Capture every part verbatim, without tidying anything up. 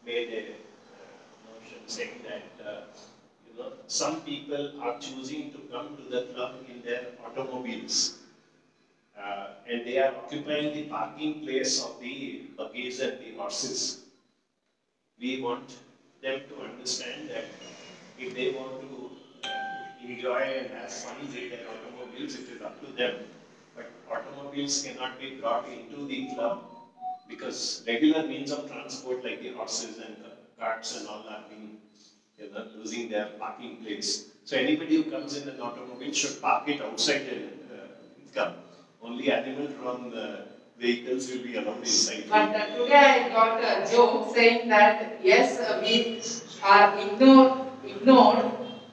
made a uh, notion saying that uh, you know some people are choosing to come to the club in their automobiles, uh, and they are occupying the parking place of the buggies and the horses. We want them to understand that if they want to uh, enjoy and have fun with their automobiles, it is up to them. But automobiles cannot be brought into the club because regular means of transport like the horses and the carts and all are being, you know, losing their parking place. So anybody who comes in an automobile should park it outside the uh, club. Only animal-drawn uh, vehicles will be allowed inside. But uh, today I got a joke saying that yes, uh, we are ignored, ignored,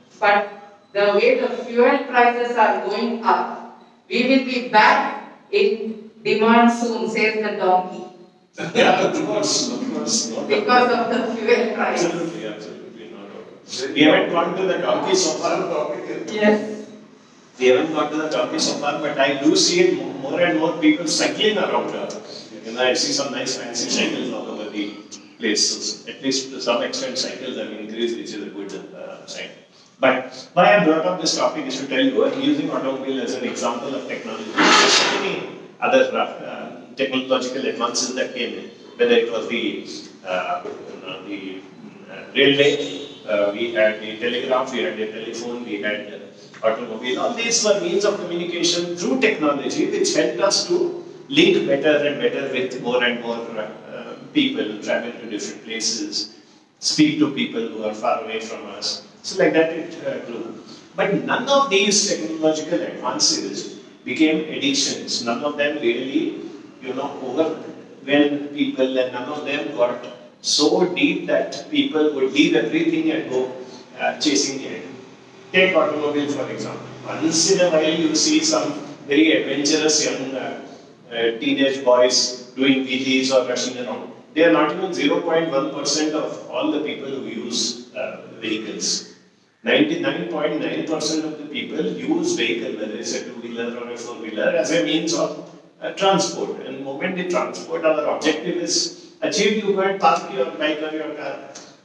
but the way the fuel prices are going up, we will be back in demand soon, says the donkey. Yeah, of course, of course. Not because of the fuel price. Absolutely, absolutely. Not we haven't gone to the donkey so far. Yes. We haven't got to the donkey so far, but I do see more and more people cycling around here. You know, I see some nice fancy cycles all over the place. At least to some extent, cycles have increased, which is a good uh, sign. But why I brought up this topic is to tell you, I'm using automobile as an example of technology. There are so many other uh, technological advances that came in, whether it was the, uh, you know, the uh, railway, uh, we had the telegraph, we had the telephone, we had uh, automobile. All these were means of communication through technology which helped us to link better and better with more and more uh, people, travel to different places, speak to people who are far away from us. So like that it uh, grew. But none of these technological advances became addictions. None of them really, you know, overwhelmed people, and none of them got so deep that people would leave everything and go uh, chasing it. Take automobile for example. Once in a while you see some very adventurous young uh, uh, teenage boys doing wheelies or rushing around. They are not even zero point one percent of all the people who use uh, vehicles. ninety-nine point nine percent of the people use vehicle, whether it's a two-wheeler or a four-wheeler, as a means of uh, transport. And the moment they transport, our objective is achieved, you go and park your bike or your car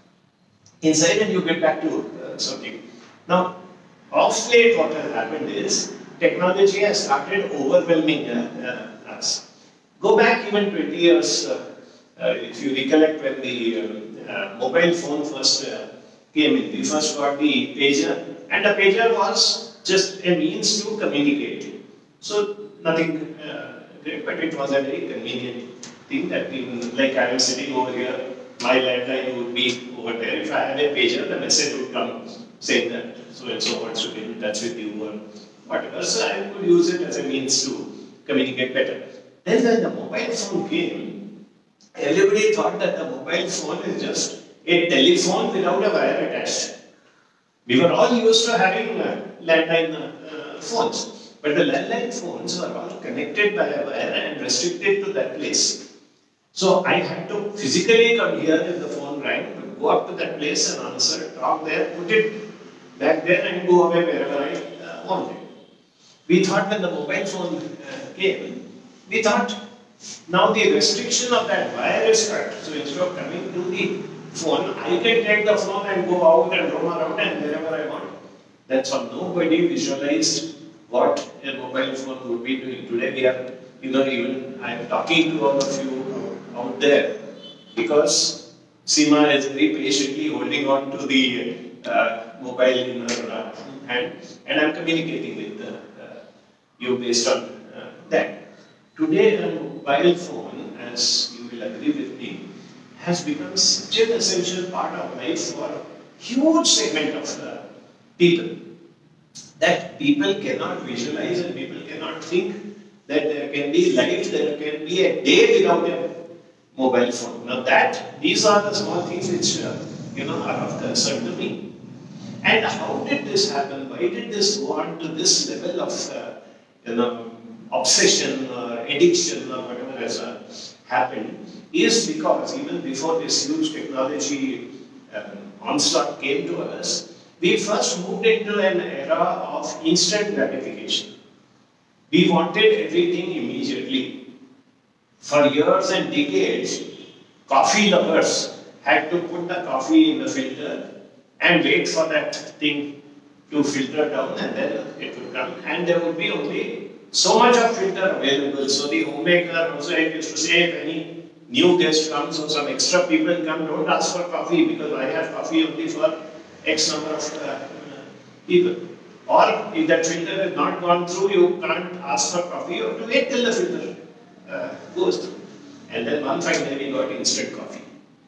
inside and you get back to uh, something. Now, of late what has happened is, technology has started overwhelming uh, uh, us. Go back even twenty years, uh, uh, if you recollect when the uh, uh, mobile phone first uh, came in. We first got the pager, and the pager was just a means to communicate. So nothing uh, great, but it was a very convenient thing that even, like I am sitting over here, my landline would be over there. If I had a pager, the message would come saying that so and so wants to get in touch with you or whatever. So I could use it as a means to communicate better. Then when the mobile phone came, everybody thought that the mobile phone is just a telephone without a wire attached. We were all used to having uh, landline uh, phones, but the landline phones were all connected by a wire and restricted to that place. So I had to physically come here if the phone rang, go up to that place and answer, talk there, put it back there and go away wherever I uh, wanted. We thought when the mobile phone uh, came, we thought now the restriction of that wire is cut. So instead of coming to the phone, I can take the phone and go out and roam around and wherever I want. That's how nobody visualized what a mobile phone would be doing. Today we are, you know, even I am talking to all of you out there because Seema is very patiently holding on to the uh, mobile in her uh, hand, and I am communicating with uh, uh, you based on uh, that. Today a mobile phone, as you will agree with me, has become such an essential part of life for a huge segment of uh, people that people cannot visualize and people cannot think that there can be life, there can be a day without a mobile phone. Now that, these are the small things which uh, you know, are of concern to me. And how did this happen? Why did this go on to this level of uh, you know, obsession or addiction or whatever has uh, happened? Is because even before this huge technology um, onslaught came to us, we first moved into an era of instant gratification. We wanted everything immediately. For years and decades, coffee lovers had to put the coffee in the filter and wait for that thing to filter down, and then it would come, and there would be only so much of filter available. So the homemaker also used to say, if any new guest comes or some extra people come, don't ask for coffee because I have coffee only for X number of uh, people. Or if that filter has not gone through, you can't ask for coffee, you have to wait till the filter uh, goes through. And then one fine day we got instant coffee.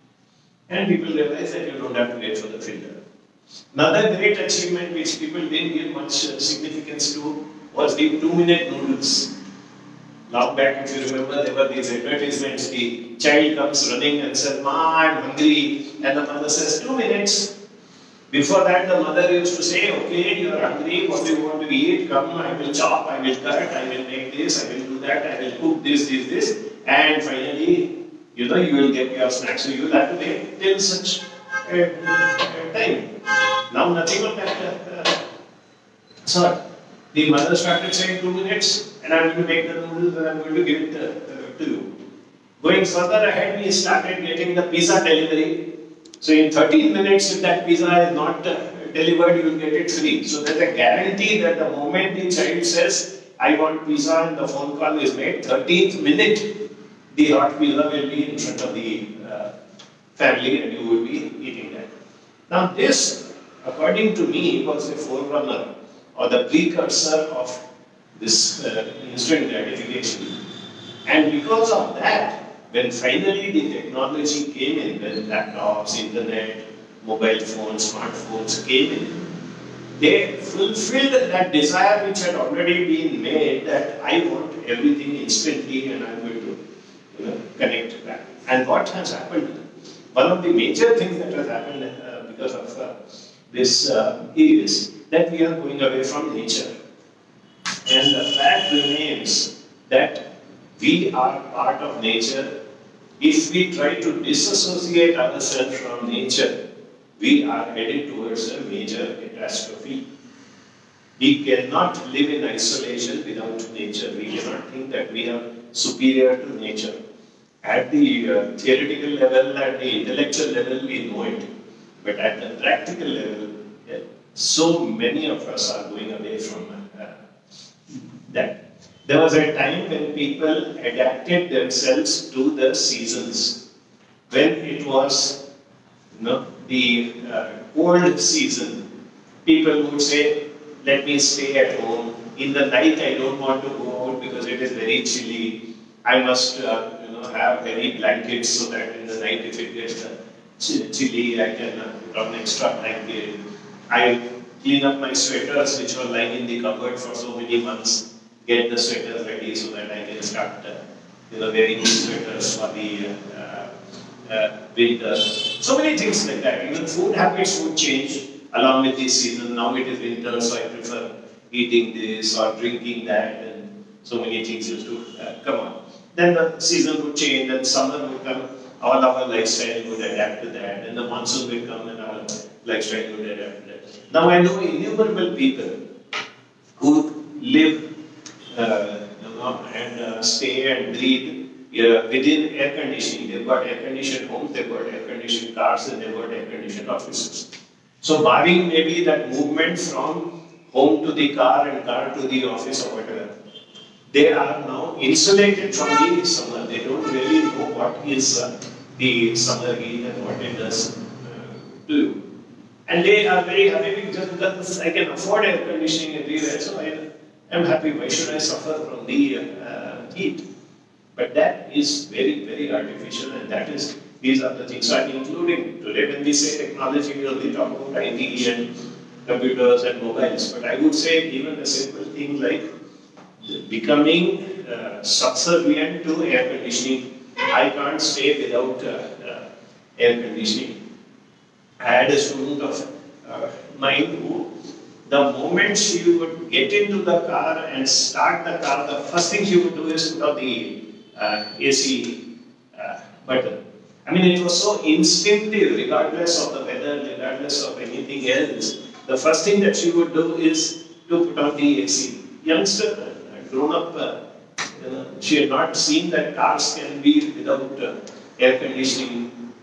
And people realized that you don't have to wait for the filter. Another great achievement which people didn't give much uh, significance to was the two-minute noodles. Long back, if you remember, there were these advertisements. The child comes running and says, "Ma, I'm hungry," and the mother says, two minutes. Before that, the mother used to say, "Okay, you are hungry, what do you want to eat? Come, I will chop, I will cut, I will make this, I will do that, I will cook this, this, this." And finally, you know, you will get your snack. So you will have to wait till such a uh, time. Now nothing of that. Uh, sorry. The mother started saying two minutes, and I'm going to make the noodles and I'm going to give it uh, uh, to you. Going further ahead, we started getting the pizza delivery. So in thirteen minutes, if that pizza is not uh, delivered, you will get it free. So there's a guarantee that the moment the child says, "I want pizza," and the phone call is made, thirteenth minute, the hot pizza will be in front of the uh, family and you will be eating that. Now this, according to me, was a forerunner or the precursor of this uh, instant gratification. And because of that, when finally the technology came in, when laptops, internet, mobile phones, smartphones came in, they fulfilled that desire which had already been made, that I want everything instantly and I'm going to you know, connect back. And what has happened? One of the major things that has happened uh, because of uh, this uh, is that we are going away from nature. And the fact remains that we are part of nature. If we try to disassociate ourselves from nature, we are headed towards a major catastrophe. We cannot live in isolation without nature. We cannot think that we are superior to nature. At the uh, theoretical level, at the intellectual level, we know it. But at the practical level, yeah, so many of us are going away from uh, that. There was a time when people adapted themselves to the seasons. When it was you know, the uh, cold season, people would say, "Let me stay at home. In the night, I don't want to go out because it is very chilly. I must uh, you know, have heavy blankets so that in the night, if it gets uh, chilly, I can uh, put on extra blanket. I clean up my sweaters which were lying in the cupboard for so many months. Get the sweaters ready so that I can start uh, you know, wearing sweaters for the uh, uh, winter." So many things like that. Even food habits would change along with the season. Now it is winter, so I prefer eating this or drinking that, and so many things used to uh, come on. Then the season would change, and summer would come. All our lifestyle would adapt to that, and the monsoon will come, and our lifestyle would adapt to that. Now I know innumerable people who live Uh, you know, and uh, stay and breathe uh, within air conditioning. They've got air conditioned homes, they've got air conditioned cars, and they've got air conditioned offices. So barring maybe that movement from home to the car and car to the office or whatever, they are now insulated from the summer. They don't really know what is uh, the summer heat and what it does uh, to you. And they are very happy because I can afford air conditioning everywhere, so I I'm happy. Why should I suffer from the uh, heat? But that is very, very artificial, and that is, these are the things I'm including. Today when we say technology, we only talk about I T and computers and mobiles. But I would say even a simple thing like becoming uh, subservient to air conditioning. I can't stay without uh, uh, air conditioning. I had a student of uh, mine who, the moment she would get into the car and start the car, the first thing she would do is put on the uh, A C uh, button. I mean, it was so instinctive, regardless of the weather, regardless of anything else. The first thing that she would do is to put on the A C. Youngster, uh, grown up, uh, you know, she had not seen that cars can be without uh, air conditioning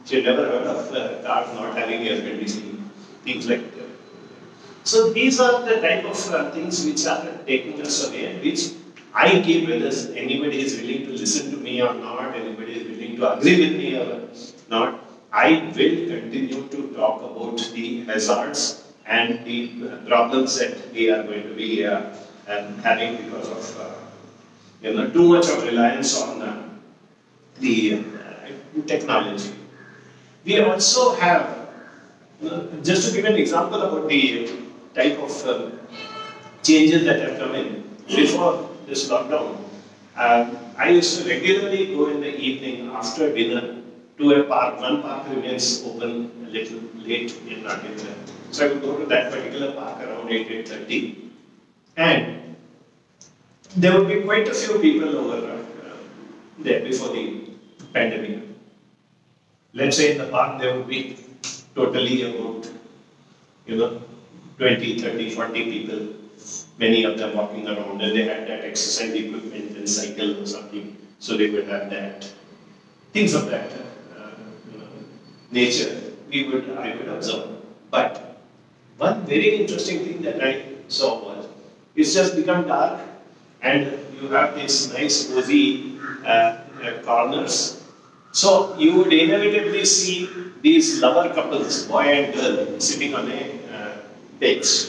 She had never heard of uh, cars not having air conditioning, things like that. So these are the type of uh, things which are taking us away and which I give, whether anybody is willing to listen to me or not, anybody is willing to agree with me or not, I will continue to talk about the hazards and the uh, problems that we are going to be uh, um, having because of uh, you know, too much of reliance on uh, the uh, technology. We also have, uh, just to give an example about the type of uh, changes that have come in before this lockdown. Um, I used to regularly go in the evening after dinner to a park. One park remains open a little late in Nagar. So I would go to that particular park around eight, eight thirty. And there would be quite a few people over uh, there before the pandemic. Let's say in the park there would be totally about, you know, twenty, thirty, forty people, many of them walking around, and they had that exercise equipment and cycle or something, so they would have that. Things of that uh, you know, nature, we would, I would observe. But one very interesting thing that I saw was, it's just become dark, and you have these nice cozy uh, uh, corners. So you would inevitably see these lover couples, boy and girl, sitting on a uh, bench.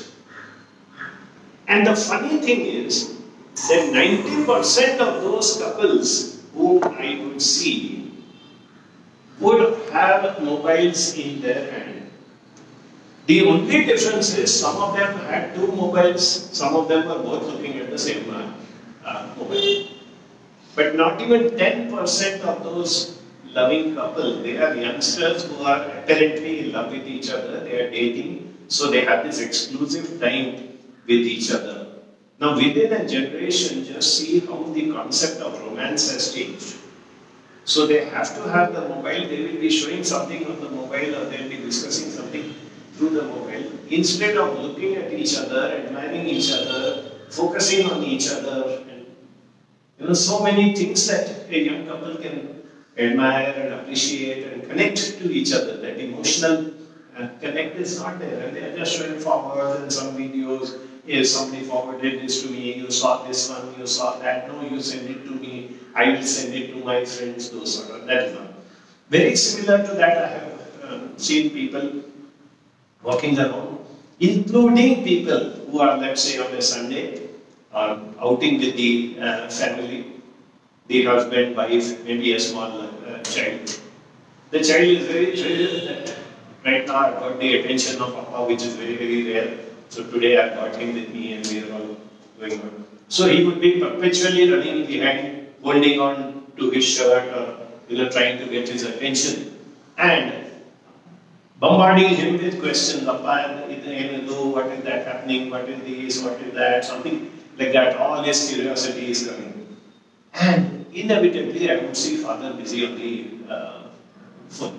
And the funny thing is that ninety percent of those couples who I would see would have mobiles in their hand. The only difference is some of them had two mobiles, some of them were both looking at the same uh, uh, mobile. But not even ten percent of those loving couple, they are youngsters who are apparently in love with each other, they are dating, so they have this exclusive time with each other. Now within a generation, just see how the concept of romance has changed. So they have to have the mobile, they will be showing something on the mobile or they will be discussing something through the mobile. Instead of looking at each other, admiring each other, focusing on each other, and you know, so many things that a young couple can admire and appreciate and connect to each other. That emotional uh, connect is not there, and they are just showing forward in some videos. Yes, somebody forwarded this to me, you saw this one, you saw that, no, you send it to me, I will send it to my friends, those sort of, that is not. Very similar to that, I have uh, seen people walking around, including people who are, let's say, on a Sunday, or outing with the uh, family, the husband, wife, maybe a small uh, child. The child is very thrilled that right now I've got the attention of Papa, which is very, very rare. So today I've got him with me and we are all going on. So he would be perpetually running behind, holding on to his shirt or you know, trying to get his attention and bombarding him with questions. Papa, what is that happening? What is this? What is that? Something like that. All his curiosity is coming. And inevitably I would see father busy on the uh, phone.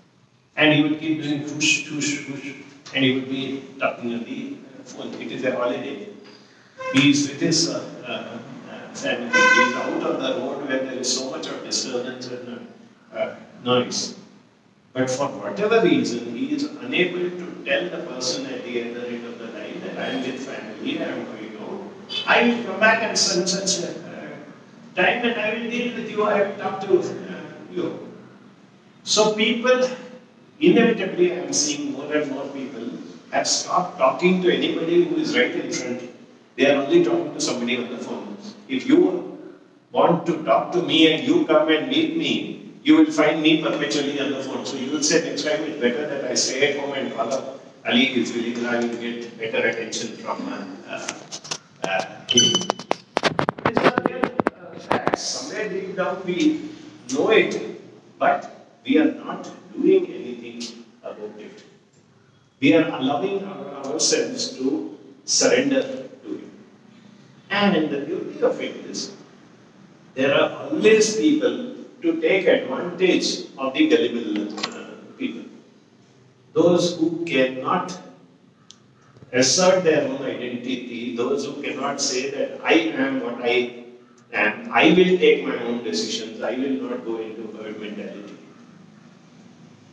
And he would keep doing push, push, push. And he would be talking on the phone. It is a holiday. He is with his uh, uh, family. He is out on the road where there is so much of disturbance and uh, noise. But for whatever reason, he is unable to tell the person at the other end of the line that I am with family, I am going out. I will come back at such such uh, time and I will deal with you, I will talk to uh, you. So people, inevitably I am seeing more and more people have stopped talking to anybody who is right in front. They are only talking to somebody on the phone. If you want to talk to me and you come and meet me, you will find me perpetually on the phone. So you will say next time it's better that I stay at home and call up Ali is willing, I will get better attention from uh, uh, him. These are real uh, facts. Somewhere deep down we know it, but we are not doing anything about it. We are allowing our, ourselves to surrender to it. And the beauty of it is, there are always people to take advantage of the gullible uh, people. Those who cannot assert their own identity, those who cannot say that I am what I am, I will take my own decisions, I will not go into herd mentality.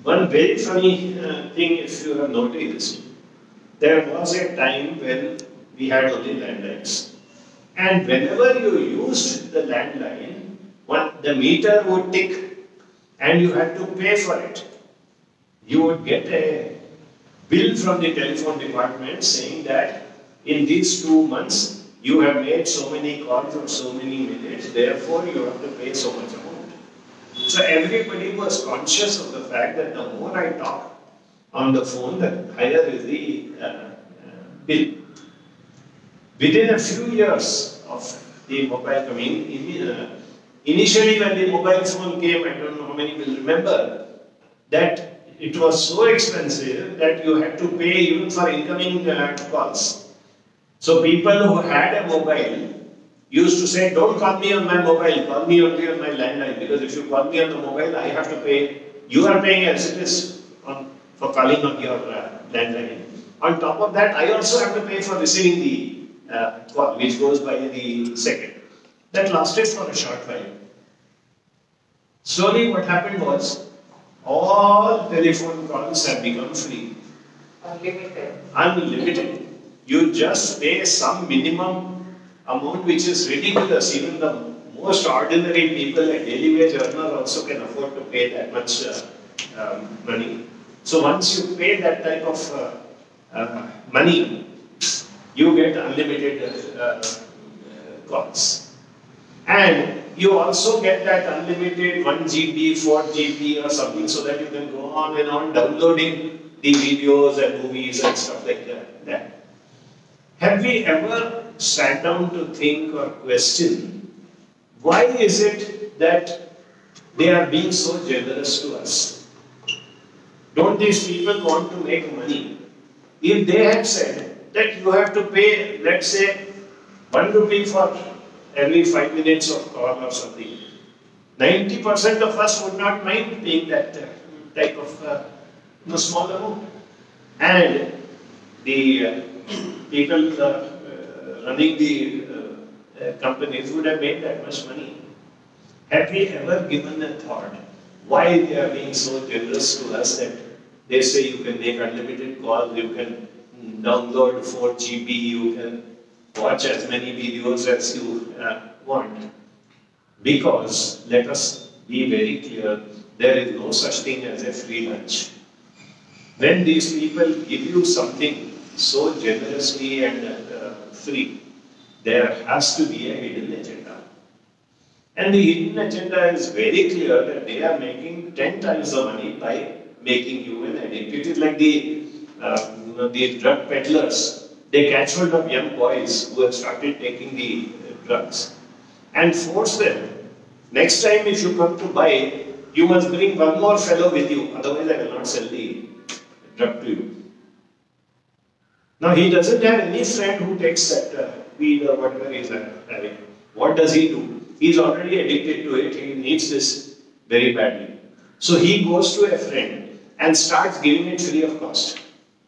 one very funny uh, thing, if you have noticed, there was a time when we had only landlines. And whenever you used the landline, one, the meter would tick and you had to pay for it. You would get a bill from the telephone department saying that in these two months you have made so many calls or so many minutes, therefore you have to pay so much amount. So everybody was conscious of the fact that the more I talk on the phone, the higher is the uh, uh, bill. Within a few years of the mobile coming, in, uh, initially when the mobile phone came, I don't know how many will remember, that it was so expensive that you had to pay even for incoming uh, calls. So people who had a mobile used to say, don't call me on my mobile, call me only on my landline, because if you call me on the mobile, I have to pay. You are paying as it is on, for calling on your uh, landline. On top of that, I also have to pay for receiving the uh, call, which goes by the second. That lasted for a short while. Slowly what happened was, all telephone calls have become free. Unlimited. Unlimited. You just pay some minimum amount which is ridiculous. Even the most ordinary people, a daily wage earner also can afford to pay that much uh, um, money. So once you pay that type of uh, uh, money, you get unlimited uh, uh, calls. And you also get that unlimited one G B, four G B or something, so that you can go on and on downloading the videos and movies and stuff like that. that. Have we ever sat down to think or question, why is it that they are being so generous to us? Don't these people want to make money? If they had said that you have to pay, let's say, one rupee for every five minutes of call or something, ninety percent of us would not mind paying that uh, type of uh, you know, small amount. And the uh, people uh, uh, running the uh, uh, companies would have made that much money. Have we ever given a thought why they are being so generous to us that they say you can make unlimited calls, you can download four G B, you can watch as many videos as you uh, want? Because, let us be very clear, there is no such thing as a free lunch. When these people give you something so generously and uh, free, there has to be a hidden agenda. And the hidden agenda is very clear that they are making ten times the money by making you an addict. It is like the, uh, you know, the drug peddlers. They catch hold of young boys who have started taking the uh, drugs and force them. Next time if you come to buy, you must bring one more fellow with you, otherwise I will not sell the drug to you. Now he doesn't have any friend who takes that uh, weed or whatever he is having. What does he do? He is already addicted to it, he needs this very badly. So he goes to a friend and starts giving it free of cost.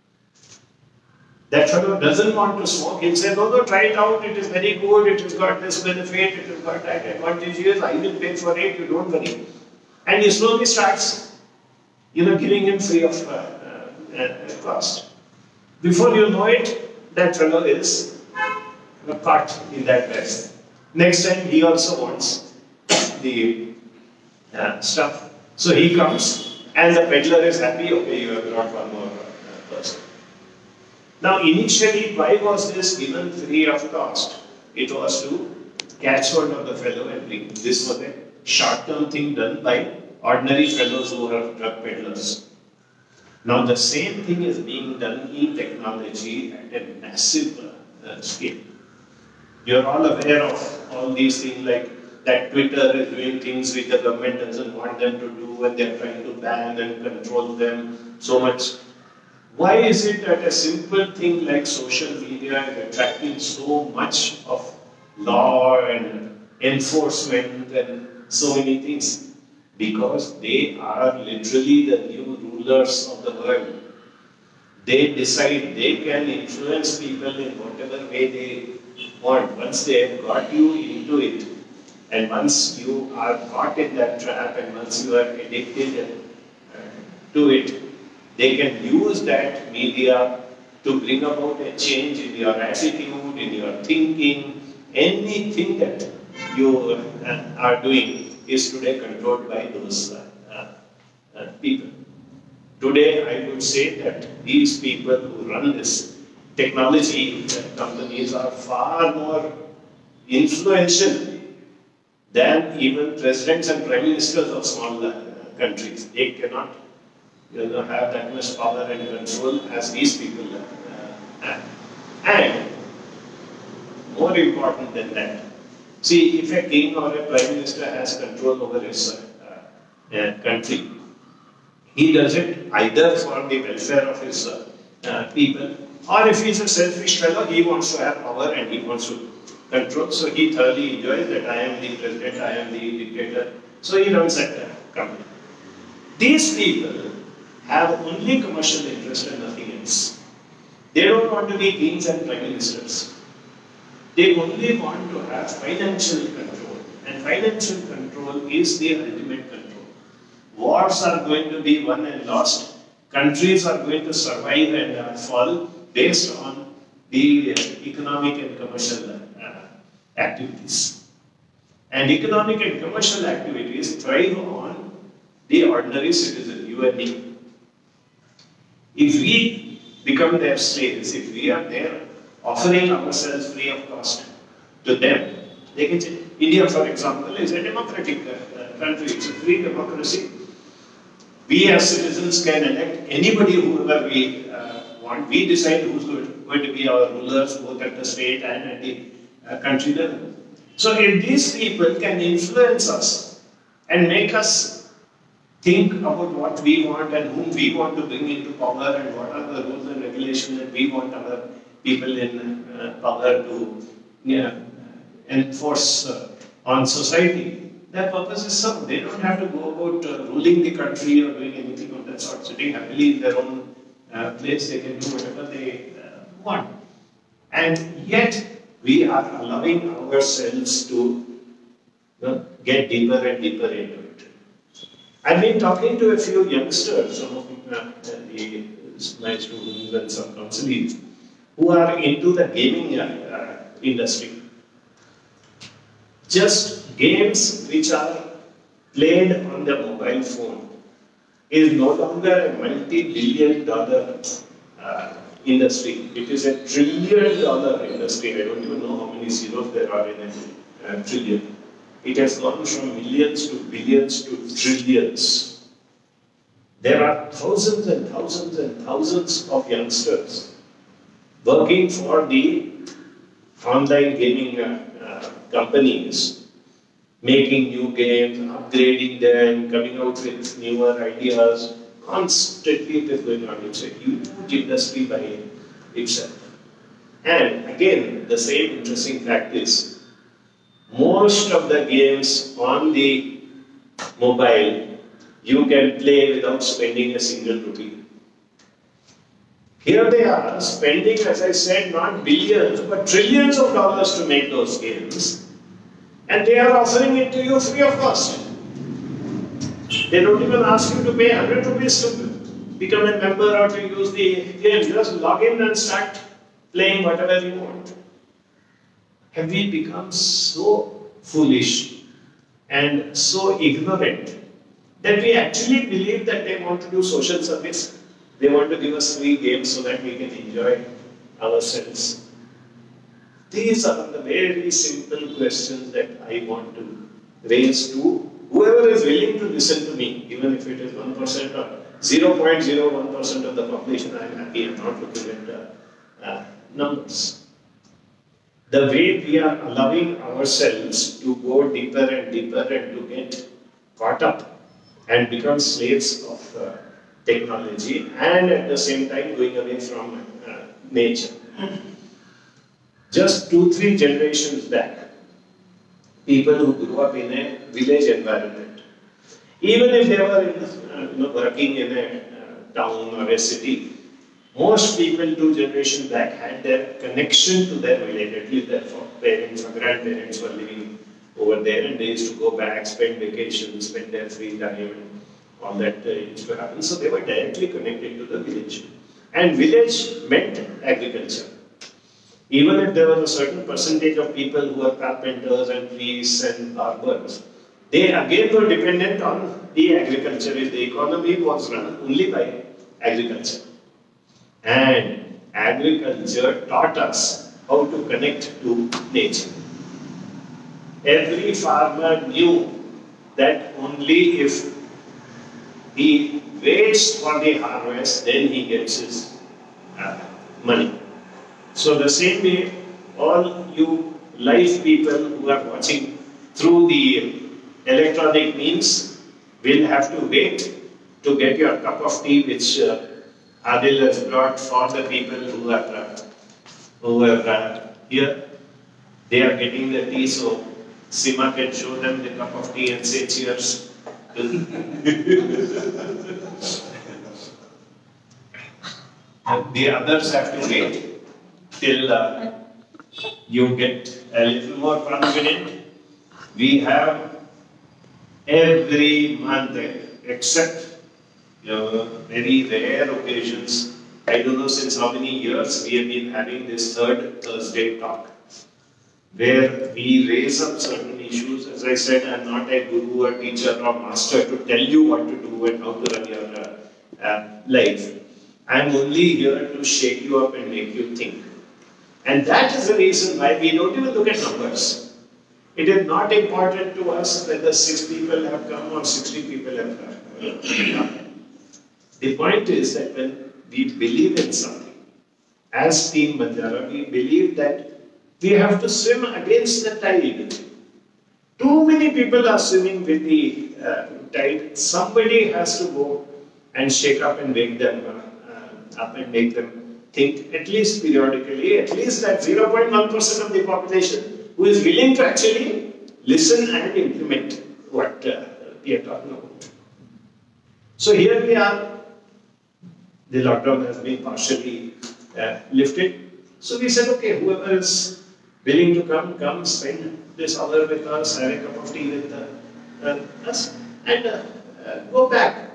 That fellow doesn't want to smoke, he'll say, no, no, try it out, it is very good, it has got this benefit, it has got that advantage, yes, I will pay for it, you don't worry. And he slowly starts, you know, giving him free of uh, uh, uh, cost. Before you know it, that fellow is uh, caught in that mess. Next time he also wants the uh, stuff. So he comes and the peddler is happy, okay, you have brought one more uh, person. Now initially, why was this given free of cost? It was to catch hold of the fellow and bring. This was a short-term thing done by ordinary fellows who are drug peddlers. Now the same thing is being done in technology at a massive uh, scale. You are all aware of all these things, like that Twitter is doing things which the government doesn't want them to do and they are trying to ban and control them so much. Why is it that a simple thing like social media is attracting so much of law and enforcement and so many things? Because they are literally the new rulers of the world. They decide, they can influence people in whatever way they want. Once they have got you into it, and once you are caught in that trap, and once you are addicted, to it. They can use that media to bring about a change in your attitude, in your thinking. Anything that you uh, are doing is today controlled by those uh, uh, uh, people. Today, I would say that these people who run this technology companies are far more influential than even presidents and prime ministers of small uh, countries. They cannot, you know, have that much power and control as these people uh, have. And more important than that, see, if a king or a prime minister has control over his uh, uh, country, he does it either for the welfare of his uh, uh, people, or if he's a selfish fellow, he wants to have power and he wants to control. So he thoroughly enjoys that I am the president, I am the dictator. So he runs that uh, company. These people have only commercial interest and nothing else. They don't want to be kings and prime ministers. They only want to have financial control. And financial control is the ultimate control. Wars are going to be won and lost. Countries are going to survive and uh, fall based on the uh, economic and commercial uh, activities. And economic and commercial activities thrive on the ordinary citizen, you and me. If we become their slaves, if we are there offering ourselves free of cost to them, they can say, India, for example, is a democratic uh, country, it's a free democracy. We as citizens can elect anybody whoever we uh, want. We decide who's going to be our rulers, both at the state and at the uh, country level. So if these people can influence us and make us think about what we want and whom we want to bring into power and what are the rules and regulations that we want our people in uh, power to yeah, enforce uh, on society, their purpose is served. They don't have to go about uh, ruling the country or doing anything of that sort. Sitting happily in their own uh, place, they can do whatever they uh, want. And yet, we are allowing ourselves to you know, get deeper and deeper into it. I've been talking to a few youngsters, some of uh, the, my students and some counsellors, who are into the gaming uh, industry. Just games which are played on the mobile phone is no longer a multi-billion dollar uh, industry. It is a trillion dollar industry. I don't even know how many zeros there are in a uh, trillion. It has gone from millions to billions to trillions. There are thousands and thousands and thousands of youngsters working for the online gaming uh, uh, companies, making new games, upgrading them, coming out with newer ideas. Constantly it is going on. It's a huge industry by itself. And again, the same interesting fact is, most of the games on the mobile, you can play without spending a single rupee. Here they are spending, as I said, not billions, but trillions of dollars to make those games. And they are offering it to you free of cost. They don't even ask you to pay one hundred rupees to become a member or to use the game. Just log in and start playing whatever you want. Have we become so foolish and so ignorant that we actually believe that they want to do social service? They want to give us free games so that we can enjoy ourselves. These are the very simple questions that I want to raise to whoever is willing to listen to me, even if it is one percent or zero point zero one percent of the population. I am happy. I am not looking at uh, uh, numbers. The way we are allowing ourselves to go deeper and deeper and to get caught up and become slaves of uh, technology, and at the same time going away from uh, nature. Just two, three generations back, people who grew up in a village environment, even if they were in, uh, you know, working in a uh, town or a city, most people two generations back had their connection to their village. At least their parents or grandparents were living over there, and they used to go back, spend vacations, spend their free time, and all that uh, used to happen. So they were directly connected to the village. And village meant agriculture. Even if there was a certain percentage of people who were carpenters and priests and barbers, they again were dependent on the agriculture. The economy was run only by agriculture. And agriculture taught us how to connect to nature. Every farmer knew that only if he waits for the harvest, then he gets his uh, money. So the same way, all you live people who are watching through the electronic means will have to wait to get your cup of tea, which uh, Adil has brought for the people who are, uh, who are uh, here. They are getting the tea, so Sima can show them the cup of tea and say cheers. The others have to wait till uh, you get a little more confident. We have every month, except you know, very rare occasions. I don't know since how many years we have been having this third Thursday talk, where we raise up certain issues. As I said, I am not a guru or teacher or master to tell you what to do and how to run your uh, uh, life. I am only here to shake you up and make you think. And that is the reason why we don't even look at numbers. It is not important to us whether six people have come or sixty people have come. The point is that when we believe in something, as Team Banjara, we believe that we have to swim against the tide. Too many people are swimming with the uh, tide. Somebody has to go and shake up and wake them uh, up and make them think, at least periodically, at least that zero point one percent of the population who is willing to actually listen and implement what uh, we are talking about. So here we are. The lockdown has been partially uh, lifted. So we said, okay, whoever is willing to come, come, spend this hour with us, have a cup of tea with uh, uh, us, and uh, uh, go back.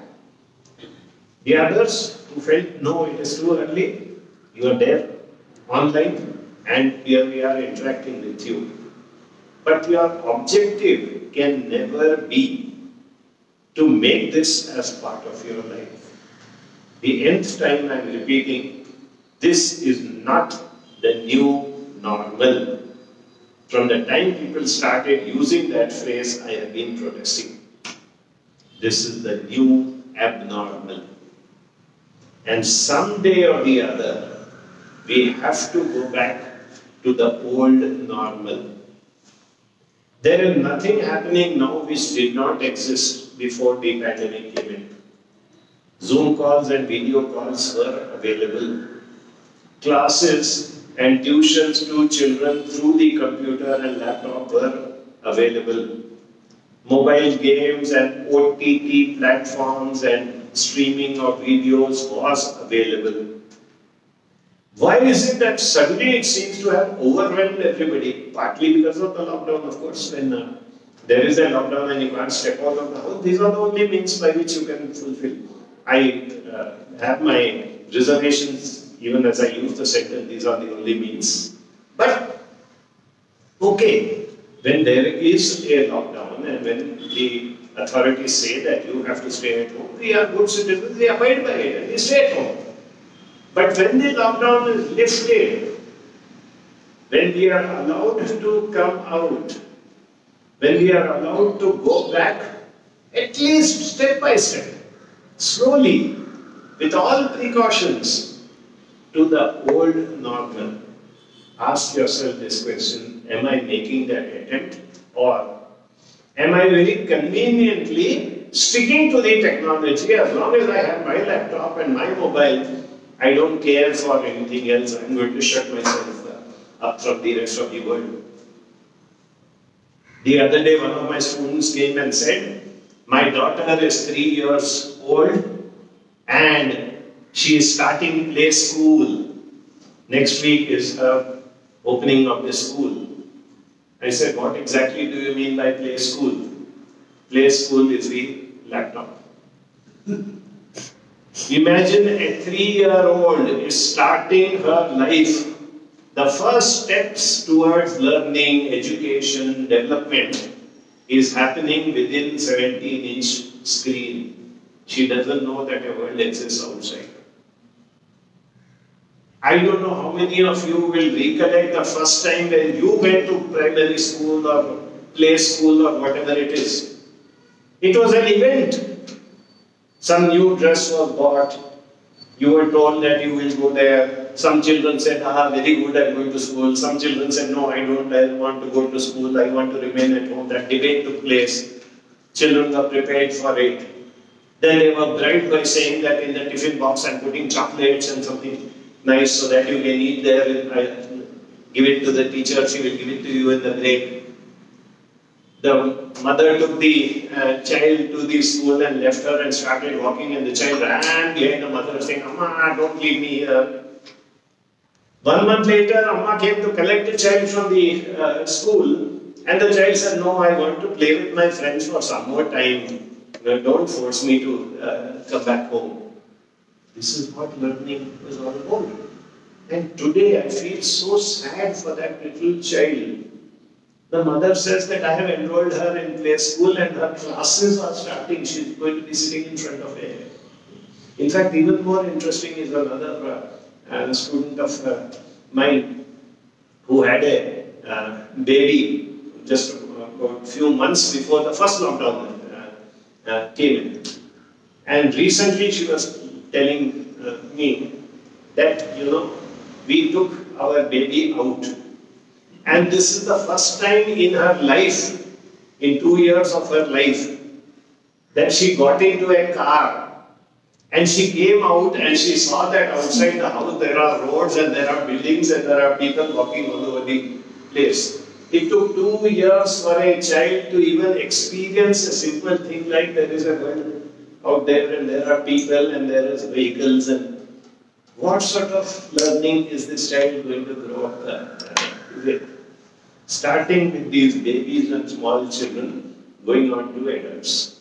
The others who felt, no, it is too early, you are there, online, and here we are interacting with you. But your objective can never be to make this as part of your life. The nth time I am repeating, this is not the new normal. From the time people started using that phrase, I have been protesting. This is the new abnormal. And someday or the other, we have to go back to the old normal. There is nothing happening now which did not exist before the pandemic came in. Zoom calls and video calls were available. Classes and tuitions to children through the computer and laptop were available. Mobile games and O T T platforms and streaming of videos was available. Why is it that suddenly it seems to have overwhelmed everybody? Partly because of the lockdown, of course. When uh, there is a lockdown and you can't step out of the house, these are the only means by which you can fulfill. I uh, have my reservations even as I use the sentence, these are the only means. But, okay, when there is a lockdown and when the authorities say that you have to stay at home, we are good citizens, we abide by it and we stay at home. But when the lockdown is lifted, when we are allowed to come out, when we are allowed to go back, at least step by step, slowly, with all precautions, to the old normal, ask yourself this question, am I making that attempt or am I very conveniently sticking to the technology? As long as I have my laptop and my mobile, I don't care for anything else. I'm going to shut myself uh, up from the rest of the world. The other day, one of my students came and said, my daughter is three years old and she is starting play school. Next week is her opening of the school. I said, what exactly do you mean by play school? Play school is the laptop. Imagine a three-year-old is starting her life. The first steps towards learning, education, development is happening within seventeen inch screen. She doesn't know that a world exists outside. I don't know how many of you will recollect the first time when you went to primary school or play school or whatever it is. It was an event. Some new dress was bought. You were told that you will go there. Some children said, ah, very good, I'm going to school. Some children said, no, I don't I want to go to school. I want to remain at home. That debate took place. Children were prepared for it. Then they were bribed by saying that in the tiffin box I'm putting chocolates and something nice so that you can eat there. I give it to the teacher, she will give it to you in the break. The mother took the uh, child to the school and left her and started walking, and the child ran behind the mother saying, Amma, don't leave me here. One month later, Amma came to collect the child from the uh, school, and the child said, no, I want to play with my friends for some more time. Don't force me to uh, come back home. This is what learning is all about. And today I feel so sad for that little child. The mother says that I have enrolled her in play school and her classes are starting. She is going to be sitting in front of a. In fact, even more interesting is another uh, uh, student of uh, mine who had a uh, baby just a, a few months before the first lockdown uh, uh, came in. And recently she was telling uh, me that, you know, we took our baby out. And this is the first time in her life, in two years of her life, that she got into a car and she came out and she saw that outside the house there are roads and there are buildings and there are people walking all over the place. It took two years for a child to even experience a simple thing like there is a world out there and there are people and there is vehicles, and what sort of learning is this child going to grow up uh, with? Starting with these babies and small children, going on to adults.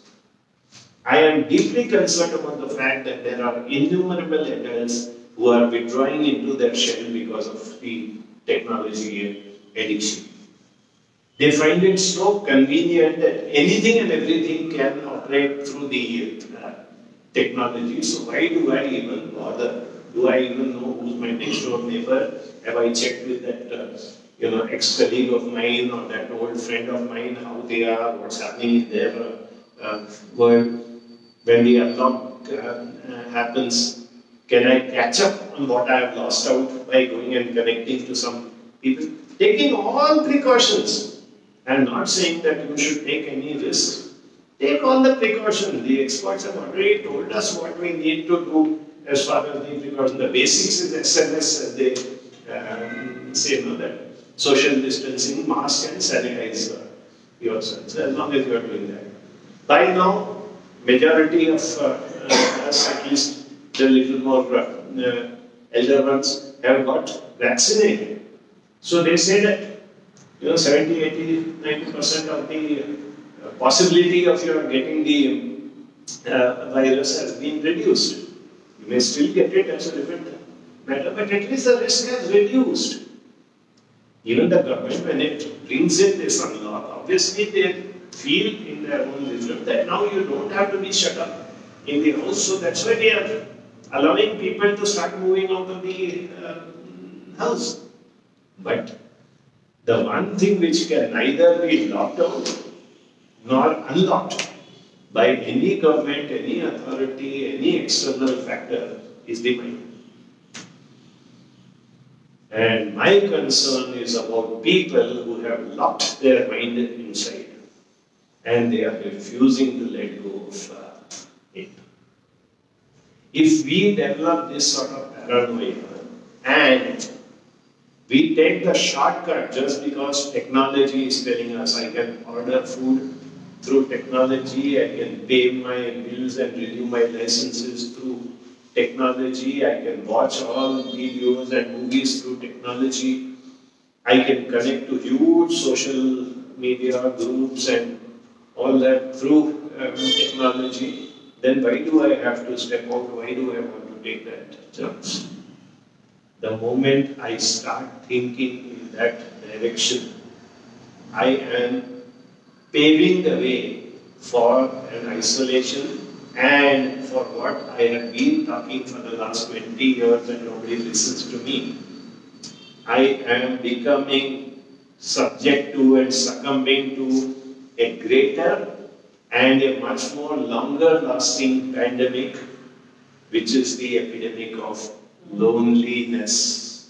I am deeply concerned about the fact that there are innumerable adults who are withdrawing into their shell because of the technology addiction. They find it so convenient that anything and everything can operate through the uh, technology. So why do I even bother? Do I even know who's my next door neighbor? Have I checked with that uh, you know, ex-colleague of mine or that old friend of mine, how they are, what's happening in their uh, uh, world? When the unlock uh, uh, happens, can I catch up on what I have lost out by going and connecting to some people? Taking all precautions. I'm not saying that you should take any risk. Take all the precautions. The experts have already told us what we need to do as far as the precautions. The basics is S M S, as they um, say, no, that social distancing, mask and sanitize uh, yourselves, as long as you are doing that. By now, majority of uh, uh, us, at least the little more uh, uh, elder ones, have got vaccinated. So they say that, you know, seventy, eighty, ninety percent of the uh, possibility of your getting the uh, virus has been reduced. You may still get it, as a different matter, but at least the risk has reduced. Even the government, when it brings in this unlock, obviously they feel in their own wisdom that now you don't have to be shut up in the house. So that's why they are allowing people to start moving out of the uh, house. But the one thing which can neither be locked out nor unlocked by any government, any authority, any external factor is the mind. And my concern is about people who have locked their mind inside and they are refusing to let go of uh, it. If we develop this sort of paranoia and we take the shortcut just because technology is telling us I can order food through technology, I can pay my bills and renew my licenses through technology, I can watch all videos and movies through technology, I can connect to huge social media groups and all that through um, technology. then why do I have to step out? Why do I want to take that chance? The moment I start thinking in that direction, I am paving the way for an isolation and for what I have been talking for the last twenty years and nobody listens to me. I am becoming subject to and succumbing to a greater and a much more longer lasting pandemic, which is the epidemic of loneliness.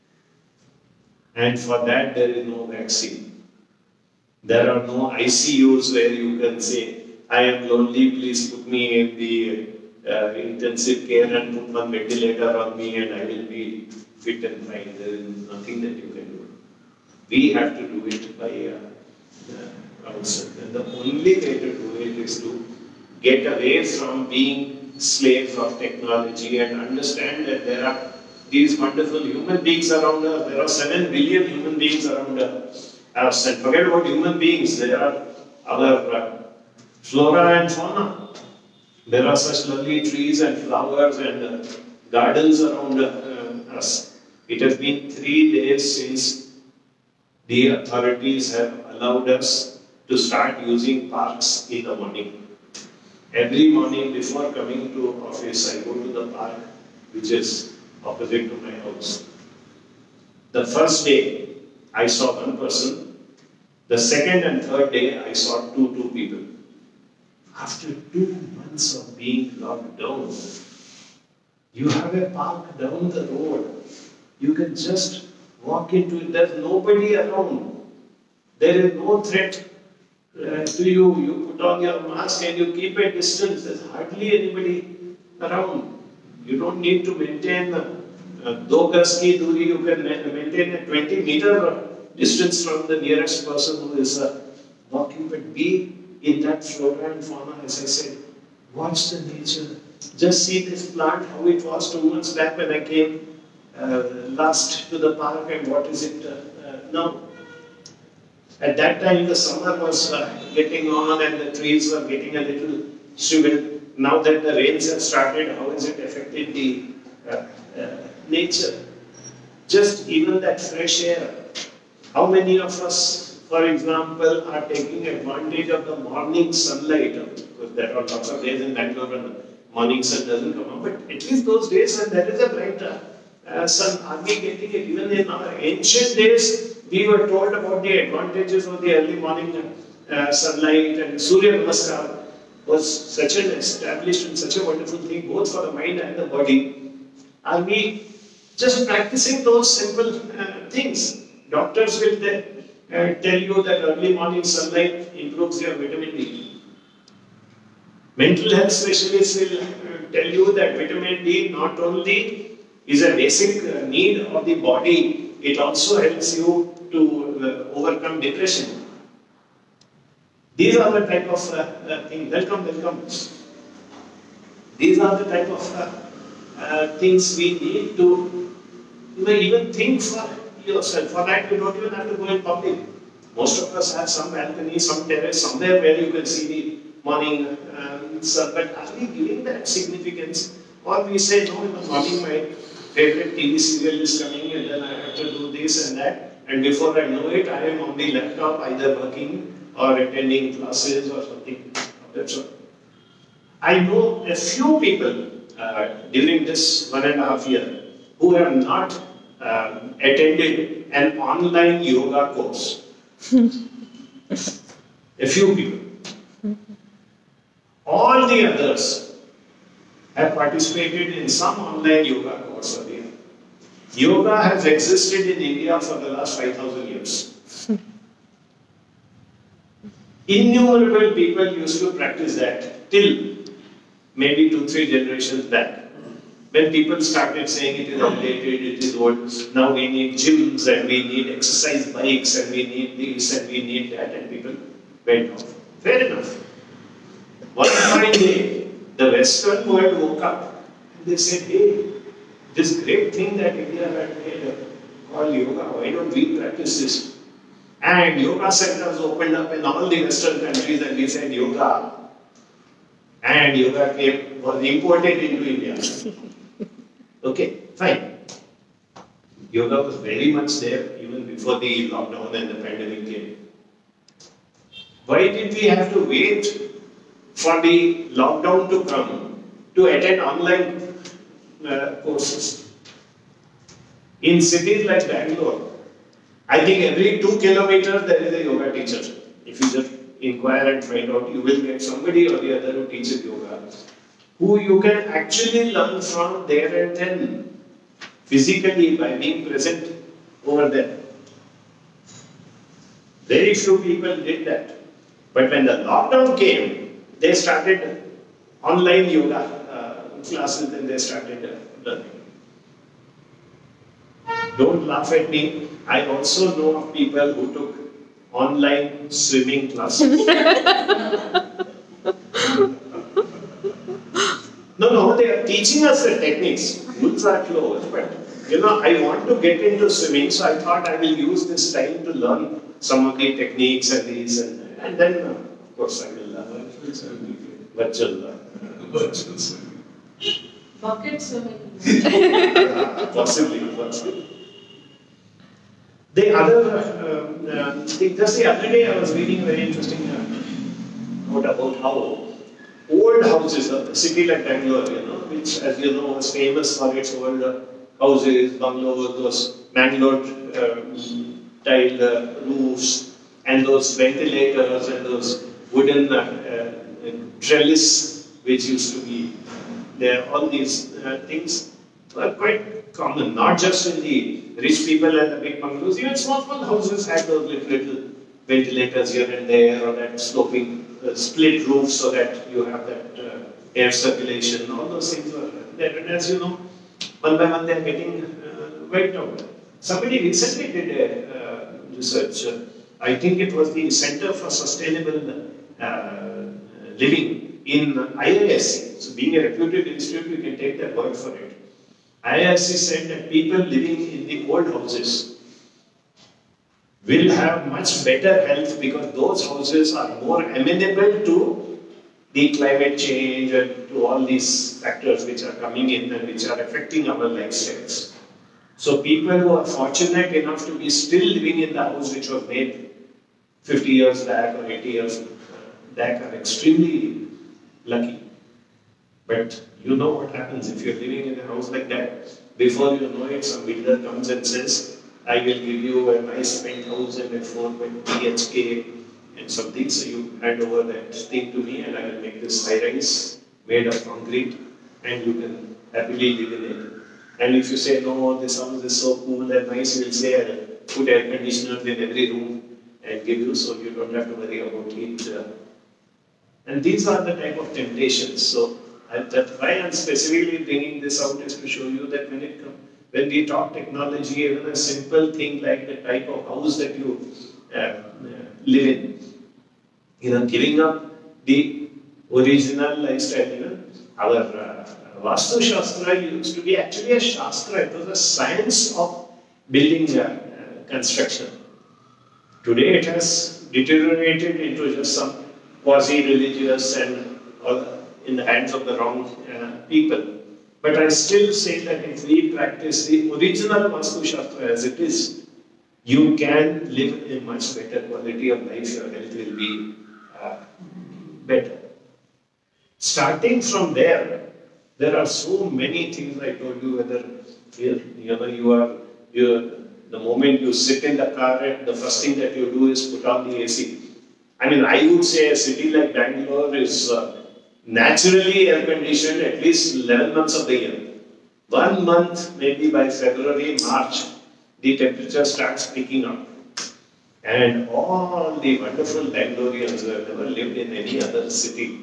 And for that there is no vaccine. There are no I C Us where you can say, I am lonely, please put me in the uh, intensive care and put one ventilator on me and I will be fit and fine. There is nothing that you can do. We have to do it by uh, uh, ourselves. And the only way to do it is to get away from being slaves of technology and understand that there are these wonderful human beings around us. There are seven billion human beings around us. And forget about human beings, there are our uh, flora and fauna. There are such lovely trees and flowers and uh, gardens around uh, us. It has been three days since the authorities have allowed us to start using parks in the morning. Every morning before coming to office, I go to the park, which is opposite to my house. The first day, I saw one person. The second and third day, I saw two, two people. After two months of being locked down, you have a park down the road. You can just walk into it. There's nobody around. There is no threat uh, to you. You put on your mask and you keep a distance. There's hardly anybody around. You don't need to maintain uh, do gas ki duri. You can maintain a twenty meter distance from the nearest person who is uh, walking. But be in that flora and fauna, as I said. Watch the nature. Just see this plant, how it was two months back when I came uh, last to the park, and what is it uh, uh, now. At that time, the summer was uh, getting on and the trees were getting a little shriveled. Now that the rains have started, how has it affected the uh, uh, nature? Just even that fresh air. How many of us, for example, are taking advantage of the morning sunlight? Because there are lots of days in Bangalore when the morning sun doesn't come up, but at least those days when there is a bright uh, sun, are we getting it? Even in our ancient days, we were told about the advantages of the early morning uh, sunlight, and Surya Namaskar was such an established and such a wonderful thing, both for the mind and the body. Are we just practicing those simple uh, things? Doctors will then uh, tell you that early morning sunlight improves your vitamin D. Mental health specialists will uh, tell you that vitamin D not only is a basic uh, need of the body, it also helps you to uh, overcome depression. These are the type of uh, uh, things. Welcome, welcome. These are the type of uh, uh, things we need to you know, even think for yourself. For that, you don't even have to go in public. Most of us have some balcony, some terrace, somewhere where you can see the morning um, sun. But are we giving that significance? Or we say, no, in the morning my favorite T V serial is coming and then I have to do this and that. And before I know it, I am on the laptop either working or attending classes or something of that sort. I know a few people uh, during this one and a half year who have not um, attended an online yoga course. A few people. All the others have participated in some online yoga course or the other. Yoga has existed in India for the last five thousand years. Innumerable people used to practice that till maybe two, three generations back. When people started saying it is outdated, it is old, now we need gyms and we need exercise bikes and we need this and we need that, and people went off. Fair enough. One fine day, the Western world woke up and they said, hey, this great thing that India had made called yoga, why don't we practice this? And yoga centers opened up in all the Western countries and we said yoga. and yoga came, was imported into India. Okay, fine. Yoga was very much there even before the lockdown and the pandemic came. Why did we have to wait for the lockdown to come to attend online uh, courses? In cities like Bangalore, I think every two kilometers there is a yoga teacher. If you just inquire and find out, you will get somebody or the other who teaches yoga, who you can actually learn from there and then, physically by being present over there. Very few people did that. But when the lockdown came, they started online yoga uh, classes and they started uh, learning. Don't laugh at me. I also know of people who took online swimming classes. No, no, they are teaching us the techniques. Rules are closed, but you know, I want to get into swimming, so I thought I will use this time to learn some of the techniques and these, and, and then, uh, of course, I will learn virtual, uh, virtual swimming. Bucket swimming. Possibly, possibly. The other uh, uh, thing, just the other day I was reading a very interesting uh, note about how old houses, a city like Bangalore, you know, which, as you know, was famous for its old uh, houses, bungalows, those Bangalore um, tiled uh, roofs, and those ventilators, and those wooden uh, uh, trellis which used to be there. All these uh, things were quite common, not just in the rich people and the big bungalows. Even small, small houses had those little, little ventilators here and there, or that sloping uh, split roof so that you have that uh, air circulation. All those things were there. And as you know, one by one they are getting uh, wiped out. Somebody recently did a uh, research. Uh, I think it was the Center for Sustainable uh, Living in I I S C. So, being a reputed institute, you can take their word for it. I I S C said that people living in the old houses will have much better health because those houses are more amenable to the climate change and to all these factors which are coming in and which are affecting our lifestyles. So people who are fortunate enough to be still living in the house which was made fifty years back or eighty years back are extremely lucky. But you know what happens if you're living in a house like that. Before you know it, some builder comes and says, I will give you a nice penthouse and a four B H K and something. So you hand over that thing to me and I will make this high rise made of concrete and you can happily live in it. And if you say, no, this house is so cool and nice, you will say, I'll put air conditioners in every room and give you so you don't have to worry about heat. And these are the type of temptations. So I, that's why I'm specifically bringing this out is to show you that when it comes, when we talk technology, even a simple thing like the type of house that you uh, uh, live in, you know, giving up the original lifestyle, you know, our uh, Vastu Shastra used to be actually a Shastra, it was a science of building uh, uh, construction. Today it has deteriorated into just some quasi-religious and all in the hands of the wrong uh, people. But I still say that if we practice the original Vastu Shastra as it is, you can live a much better quality of life, your health will be uh, better. Starting from there, there are so many things I told you, whether you know, you are, you the moment you sit in the car, the first thing that you do is put on the A C. I mean, I would say a city like Bangalore is uh, naturally air-conditioned at least eleven months of the year. One month, maybe by February, March, the temperature starts picking up. And all the wonderful Bangaloreans who have never lived in any other city,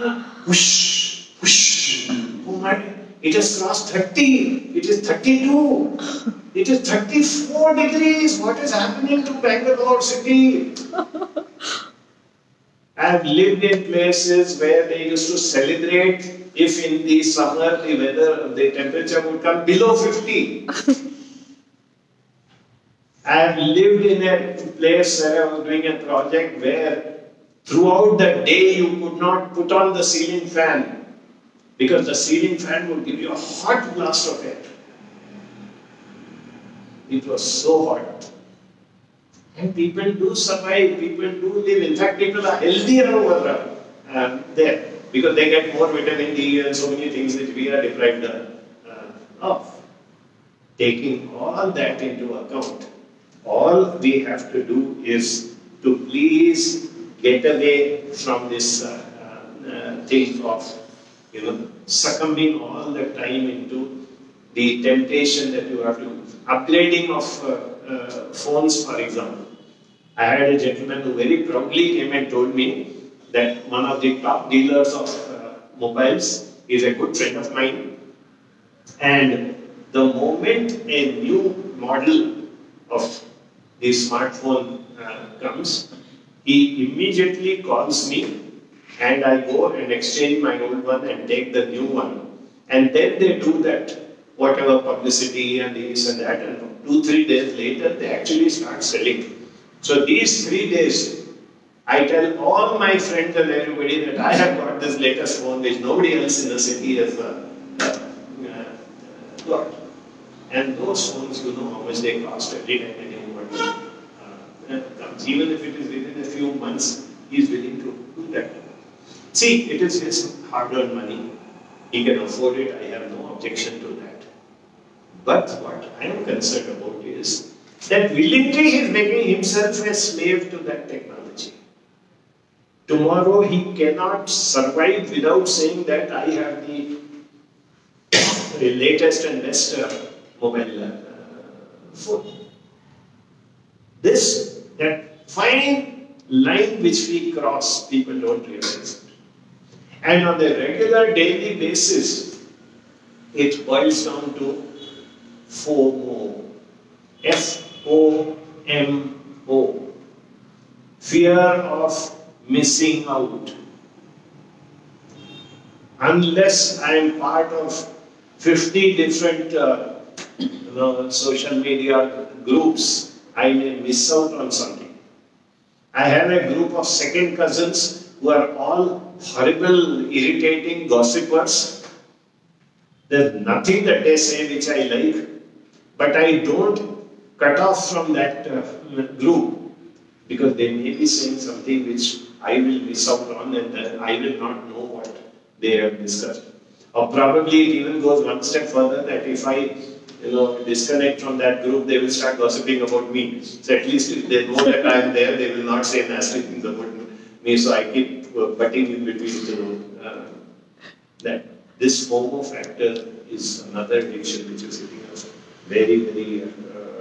whoosh, whoosh, oh my, it has crossed thirty, it is thirty-two, it is thirty-four degrees, what is happening to Bangalore city? I have lived in places where they used to celebrate if in the summer the weather, the temperature would come below fifty. I have lived in a place where I was doing a project where Throughout the day, you could not put on the ceiling fan because the ceiling fan would give you a hot blast of air. It was so hot. And people do survive, people do live. In fact, people are healthier over uh, there because they get more vitamin D and so many things which we are deprived uh, of. Taking all that into account, all we have to do is to please get away from this uh, uh, thing of, you know, succumbing all the time into the temptation that you have to, upgrading of uh, uh, phones, for example. I had a gentleman who very proudly came and told me that one of the top dealers of uh, mobiles is a good friend of mine, and the moment a new model of the smartphone uh, comes, he immediately calls me and I go and exchange my old one and take the new one. And then they do that, whatever publicity and this and that, and two, three days later they actually start selling. So these three days, I tell all my friends and everybody that I have got this latest phone which nobody else in the city has uh, uh, got. And those phones, you know how much they cost every time a new one uh, comes. Even if it is within a few months, he is willing to do that. See, it is his hard-earned money. He can afford it. I have no objection to that. But what I am concerned about is that willingly he is making himself a slave to that technology. Tomorrow he cannot survive without saying that I have the, the latest and best uh, mobile uh, phone. This, that fine line which we cross, people don't realize it. And on a regular daily basis, it boils down to FOMO. F O M O. Fear of missing out. Unless I am part of fifty different uh, you know, social media groups, I may miss out on something. I have a group of second cousins who are all horrible, irritating gossipers. There's nothing that they say which I like, but I don't cut off from that uh, group because they may be saying something which I will miss out on and uh, I will not know what they have discussed. Or probably it even goes one step further that if I you know, disconnect from that group, they will start gossiping about me. So at least if they know that I am there, they will not say nasty things about me. So I keep uh, butting in between, you know, uh, that. This FOMO factor is another addiction which is hitting us very, very uh,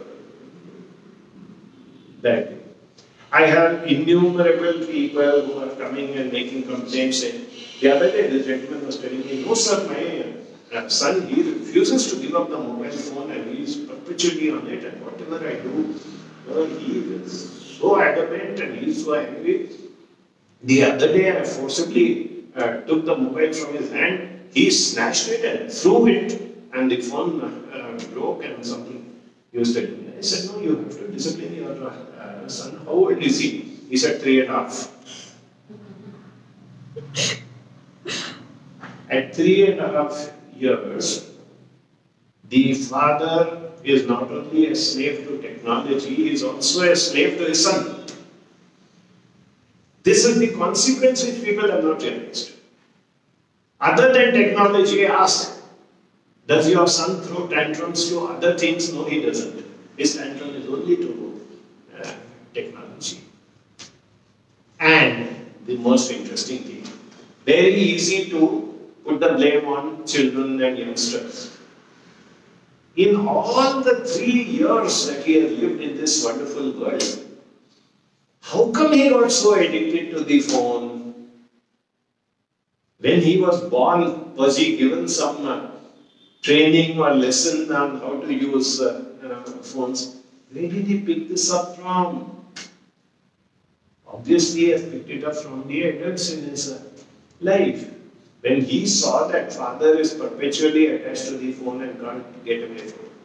badly. I have innumerable people who are coming and making complaints saying, the other day this gentleman was telling me, no sir, my uh, son, he refuses to give up the mobile phone and he is perpetually on it, and whatever I do, uh, he is so adamant and he is so angry. The other day I forcibly uh, took the mobile from his hand. He snatched it and threw it, and the phone uh, broke and something. He was telling me. I said, no, you have to discipline your uh, son. How old is he? He said, three and a half. At three and a half years, the father is not only a slave to technology, he is also a slave to his son. This is the consequence which people have not realized. Other than technology, ask, does your son throw tantrums to other things? No, he doesn't. His tantrum is only to uh, technology. And the most interesting thing, very easy to put the blame on children and youngsters. In all the three years that he has lived in this wonderful world, how come he got so addicted to the phone? When he was born, was he given some uh, training or lesson on how to use uh, uh, phones? Where did he pick this up from? Obviously, he has picked it up from the adults in his uh, life. When he saw that father is perpetually attached to the phone and can't get away from it.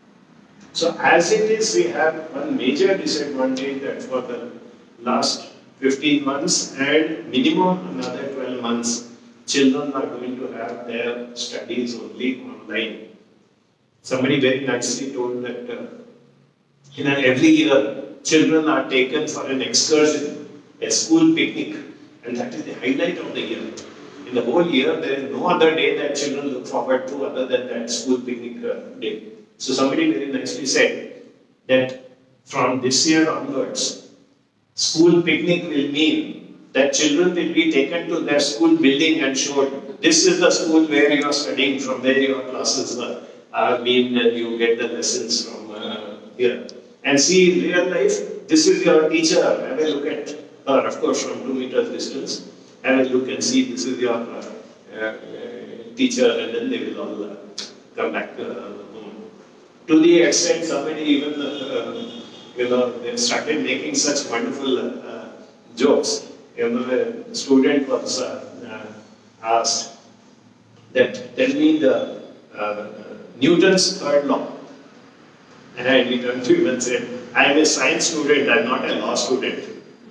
So as it is, we have one major disadvantage that for the last fifteen months and minimum another twelve months, children are going to have their studies only online. Somebody very nicely told that uh, you know, every year children are taken for an excursion, a school picnic, and that is the highlight of the year. In the whole year, there is no other day that children look forward to other than that school picnic uh, day. So somebody very nicely said that from this year onwards, school picnic will mean that children will be taken to their school building and showed, this is the school where you are studying, from where your classes are, are being, and you get the lessons from uh, here. And see in real life, this is your teacher, have a look at her, of course from two meters distance, have a look and see this is your uh, uh, teacher, and then they will all uh, come back uh, home. To the extent somebody even, uh, you know, they started making such wonderful uh, jokes. You know, a student was uh, uh, asked that, tell me the uh, Newton's third law. And he turned to him and said, I am a science student, I am not a law student.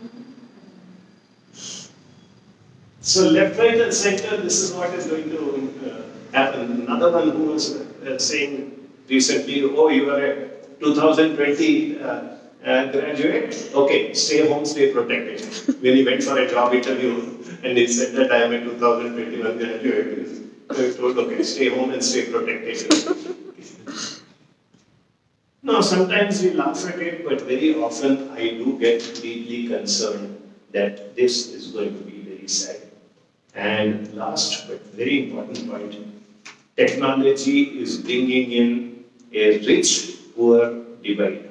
So left, right and center, this is what is going to uh, happen. Another one who was uh, saying recently, oh, you are a two thousand twenty uh, uh, graduate, okay, stay home, stay protected. When he went for a job interview and he said that I am a two thousand twenty-one graduate, he told, okay, stay home and stay protected. No, sometimes we laugh at it, but very often I do get deeply concerned that this is going to be very sad. And last but very important point, technology is bringing in a rich-poor divide.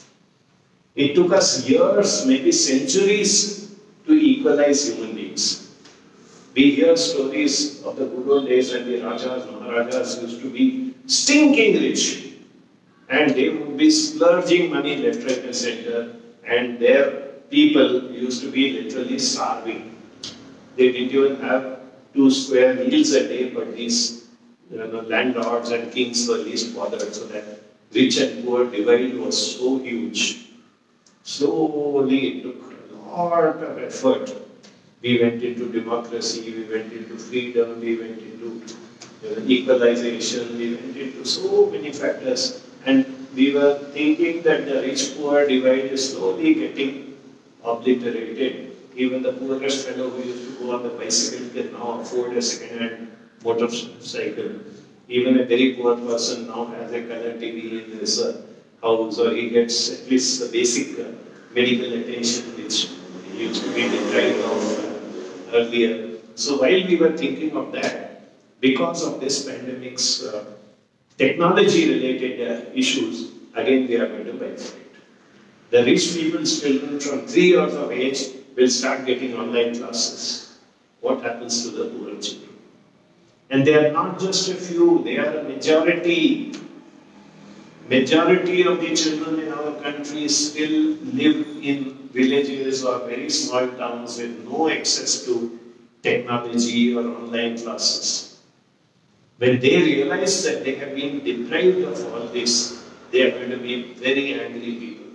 It took us years, maybe centuries, to equalize human beings. We hear stories of the good old days when the Rajas, Maharajas used to be stinking rich. And they would be splurging money left, right and center, and their people used to be literally starving. They didn't even have two square meals a day, but these you know, landlords and kings were least bothered, so that rich and poor divide was so huge. Slowly, it took a lot of effort. We went into democracy, we went into freedom, we went into you know, equalization, we went into so many factors. And we were thinking that the rich-poor divide is slowly getting obliterated. Even the poorest fellow who used to go on the bicycle can now afford a second-hand motorcycle. Even a very poor person now has a color T V in his uh, house, or he gets at least the basic uh, medical attention which used to be deprived of uh, earlier. So while we were thinking of that, because of this pandemic's uh, technology-related uh, issues, again we are going to bifurcate. The rich people's children from three years of age will start getting online classes. What happens to the poor children? And they are not just a few, they are a majority. Majority of the children in our country still live in villages or very small towns with no access to technology or online classes. When they realize that they have been deprived of all this, they are going to be very angry people.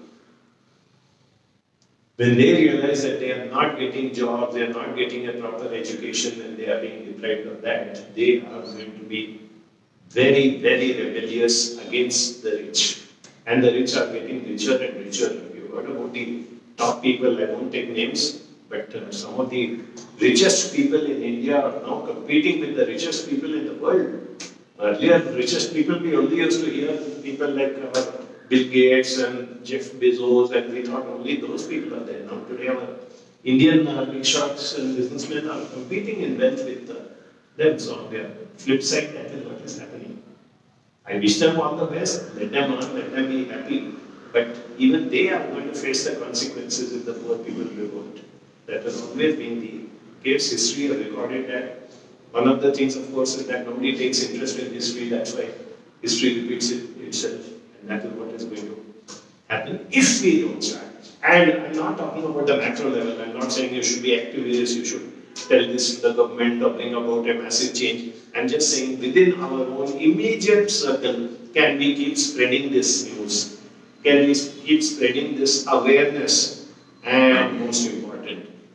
When they realize that they are not getting jobs, they are not getting a proper education, and they are being deprived of that, they are going to be very, very rebellious against the rich. And the rich are getting richer and richer. You heard about the top people, I won't take names, but uh, some of the richest people in India are now competing with the richest people in the world. Earlier, the richest people, we only used to hear people like uh, Bill Gates and Jeff Bezos, and we thought only those people are there. Now today, our Indian uh, big shots and businessmen are competing in wealth with uh, them. So on the flip side, that is what is happening. I wish them all the best. Let them earn, let them be happy. But even they are going to face the consequences if the poor people revolt. That has always been the case. History has recorded that. One of the things, of course, is that nobody takes interest in history. That's why history repeats it itself. And that is what is going to happen if we don't start. And I'm not talking about the macro level. I'm not saying you should be activists, you should tell this to the government or bring about a massive change. I'm just saying within our own immediate circle, can we keep spreading this news? Can we keep spreading this awareness? And most important,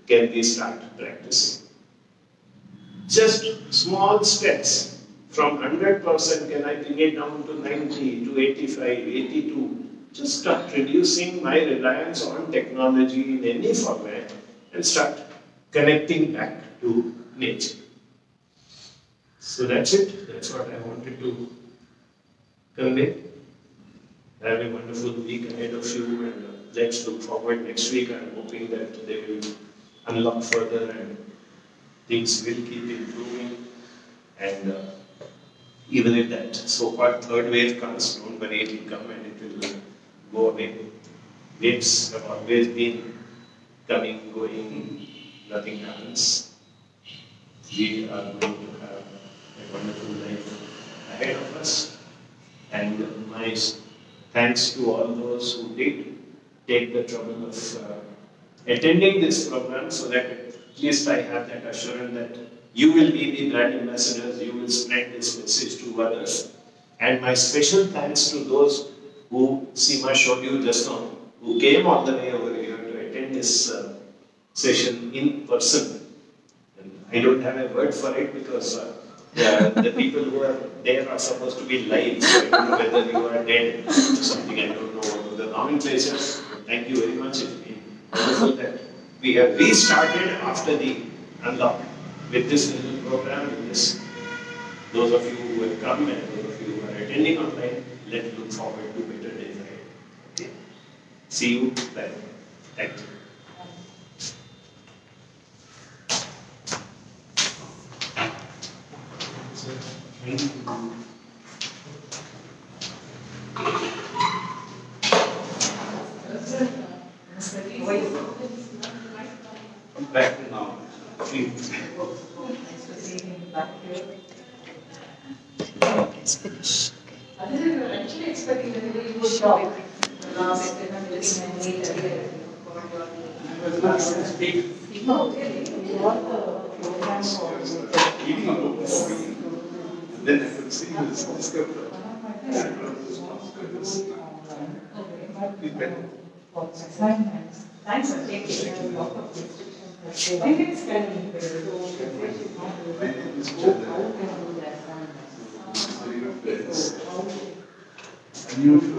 can we start practicing? Just small steps. From one hundred percent, can I bring it down to ninety, to eighty-five, eighty-two? Just start reducing my reliance on technology in any format and start connecting back to nature. So that's it. That's what I wanted to convey. Have a wonderful week ahead of you, and uh, let's look forward next week. I'm hoping that they will unlock further and things will keep improving. And uh, even if that so-called third wave comes, don't worry, it will come and it will go away. Waves have always been coming, going, nothing happens. We are going to have a wonderful life ahead of us. And my thanks to all those who did take the trouble of uh, attending this program, so that at least I have that assurance that you will be the brand ambassadors, you will spread this message to others. And my special thanks to those who Seema showed you just now, who came all the way over here to attend this uh, session in person. And I don't have a word for it because uh, the, the people who are there are supposed to be live, so I don't know whether you are dead or something, I don't know the nomenclature. Thank you very much. It's been wonderful that we have restarted after the unlock with this little program, with this. Those of you who have come and those of you who are attending online, let's look forward to better days ahead. Okay. See you then. Thank you. Thank you. I'm back now. Thanks for seeing me back here. It's finished. I was actually expecting a really good job. Last time I'm looking at me earlier. I was not going to speak. No, really. You want the program for eating a book for me. And then I could see this discovery. Thanks for taking a lot of restrictions. I think it's kind of important. My name is Chandra. I'm your